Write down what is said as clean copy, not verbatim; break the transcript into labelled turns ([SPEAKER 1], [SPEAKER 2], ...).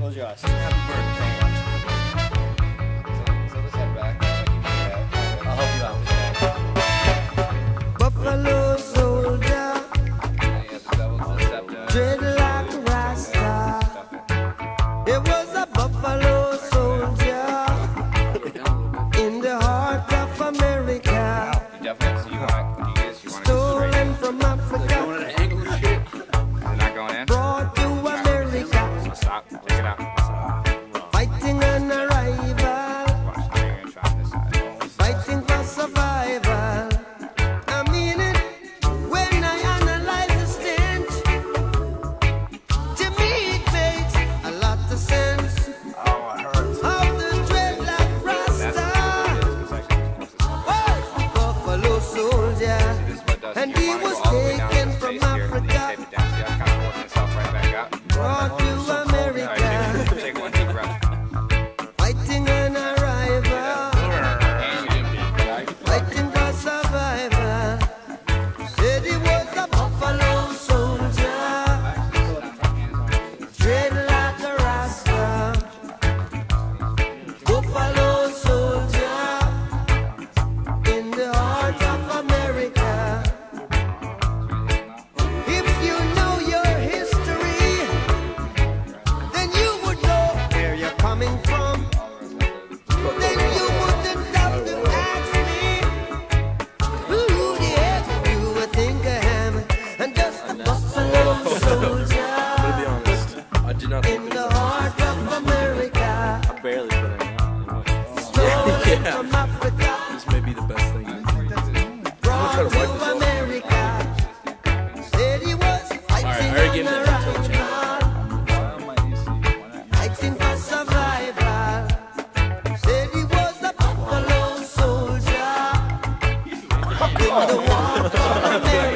[SPEAKER 1] Close your eyes.
[SPEAKER 2] Happy birthday.
[SPEAKER 3] So let's head back.
[SPEAKER 1] I'll help you out.
[SPEAKER 4] Buffalo soldier, dread like a rasta. It was a buffalo soldier in the heart of America, stolen from Africa, brought to America, fighting an arrival, fighting for survival. I mean it when I analyze the stench. To me it makes a lot of sense. Of the dreadlock rasta, buffalo soldier, and he was taken from Africa, brought to America, fighting an arrival, fighting for survival. Said he was a buffalo soldier, dread like a rasta. Buffalo soldier in the heart of America. If you know your history, then you would know where you're coming from. Then you wouldn't have to ask me who the heck you would think I am. And just a buffalo soldier
[SPEAKER 2] To be honest, I did not
[SPEAKER 4] in
[SPEAKER 2] think
[SPEAKER 4] the heart of America,
[SPEAKER 2] I barely put it on.
[SPEAKER 4] stolen
[SPEAKER 2] Yeah.
[SPEAKER 4] from Africa,
[SPEAKER 2] This may be the best thing.
[SPEAKER 4] brought
[SPEAKER 2] try to
[SPEAKER 4] to
[SPEAKER 2] wipe this off.
[SPEAKER 4] America. Said he was
[SPEAKER 2] Alright, I already
[SPEAKER 4] fighting
[SPEAKER 2] gave
[SPEAKER 4] an
[SPEAKER 2] that to the
[SPEAKER 4] arrival, fighting for survival. Said he was a buffalo soldier in the war for America.